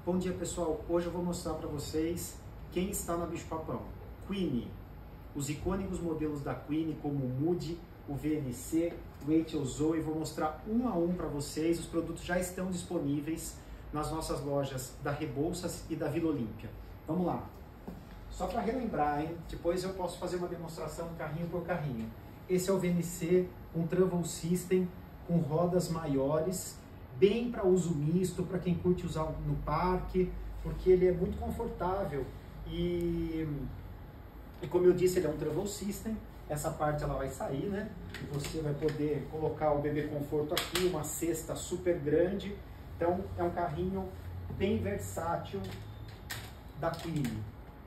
Bom dia pessoal, hoje eu vou mostrar para vocês quem está na Bicho-Papão. Queenie, os icônicos modelos da Queenie como o Moody, o VNC, o Rachel Zoe, vou mostrar um a um para vocês. Os produtos já estão disponíveis nas nossas lojas da Rebouças e da Vila Olímpia. Vamos lá, só para relembrar, hein? Depois eu posso fazer uma demonstração carrinho por carrinho. Esse é o VNC, um Travel System com rodas maiores, bem para uso misto, para quem curte usar no parque, porque ele é muito confortável e como eu disse, ele é um Travel System. Essa parte ela vai sair, né? E você vai poder colocar o bebê conforto aqui, uma cesta super grande. Então é um carrinho bem versátil da Queenie.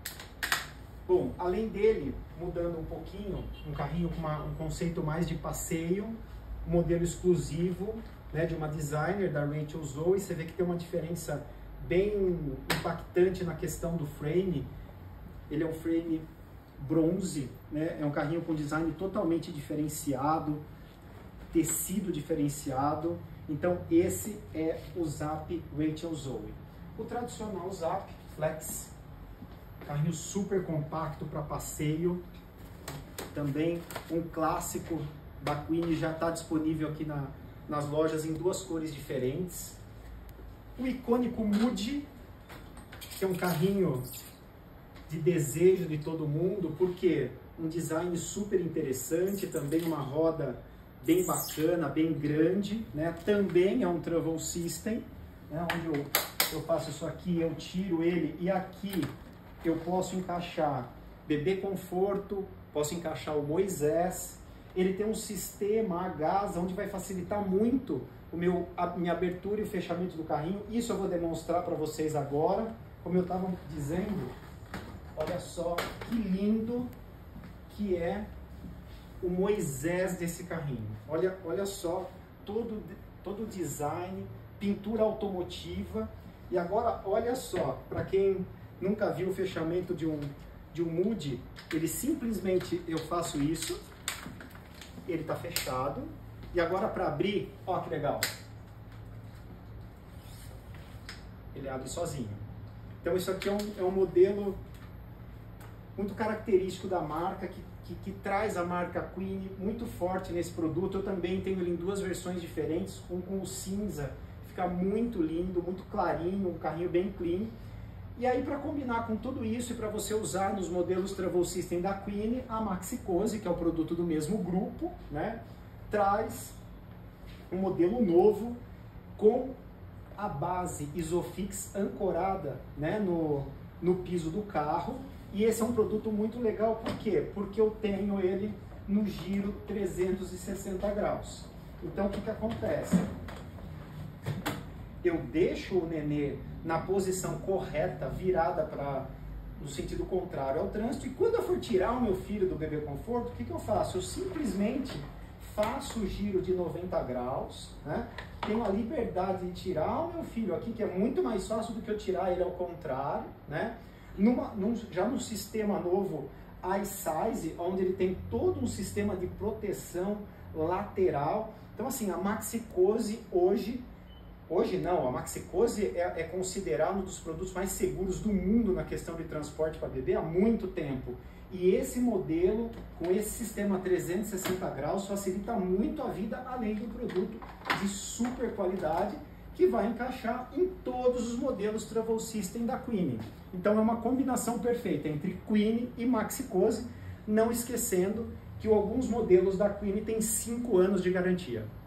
Bom, além dele, mudando um pouquinho, um carrinho com um conceito mais de passeio, modelo exclusivo, né, de uma designer da Rachel Zoe. Você vê que tem uma diferença bem impactante na questão do frame. Ele é um frame bronze, né? É um carrinho com design totalmente diferenciado, tecido diferenciado. Então esse é o Zap Rachel Zoe. O tradicional Zap Flex, carrinho super compacto para passeio. Também um clássico da Queenie, já está disponível aqui nas lojas em duas cores diferentes. O icônico Moody, que é um carrinho de desejo de todo mundo, porque um design super interessante, também uma roda bem bacana, bem grande, né? Também é um Travel System, né? Onde eu faço isso aqui, eu tiro ele e aqui eu posso encaixar bebê conforto, posso encaixar o Moisés. Ele tem um sistema a gás, onde vai facilitar muito a minha abertura e o fechamento do carrinho. Isso eu vou demonstrar para vocês agora. Como eu estava dizendo, olha só que lindo que é o Moisés desse carrinho. Olha só todo o design, pintura automotiva. E agora olha só, para quem nunca viu o fechamento de um Moody, ele simplesmente, eu faço isso, ele está fechado. E agora para abrir, ó que legal, ele abre sozinho. Então isso aqui é um modelo muito característico da marca, que traz a marca Queenie muito forte nesse produto. Eu também tenho ele em duas versões diferentes, um com o cinza, fica muito lindo, muito clarinho, um carrinho bem clean. E aí, para combinar com tudo isso e para você usar nos modelos Travel System da Queenie, a Maxi-Cosi, que é o produto do mesmo grupo, né, traz um modelo novo com a base Isofix ancorada, né, no piso do carro. E esse é um produto muito legal, por quê? Porque eu tenho ele no giro 360 graus. Então, o que acontece? Eu deixo o nenê na posição correta, virada no sentido contrário ao trânsito, e quando eu for tirar o meu filho do bebê conforto, o que eu faço? Eu simplesmente faço o giro de 90 graus, né? Tenho a liberdade de tirar o meu filho aqui, que é muito mais fácil do que eu tirar ele ao contrário, né? Já no sistema novo iSize, onde ele tem todo um sistema de proteção lateral. Então assim, a Maxi-Cosi a Maxi-Cosi é considerada um dos produtos mais seguros do mundo na questão de transporte para bebê há muito tempo. E esse modelo, com esse sistema 360 graus, facilita muito a vida, além do produto de super qualidade, que vai encaixar em todos os modelos Travel System da Queenie. Então é uma combinação perfeita entre Queenie e Maxi-Cosi, não esquecendo que alguns modelos da Queenie têm 5 anos de garantia.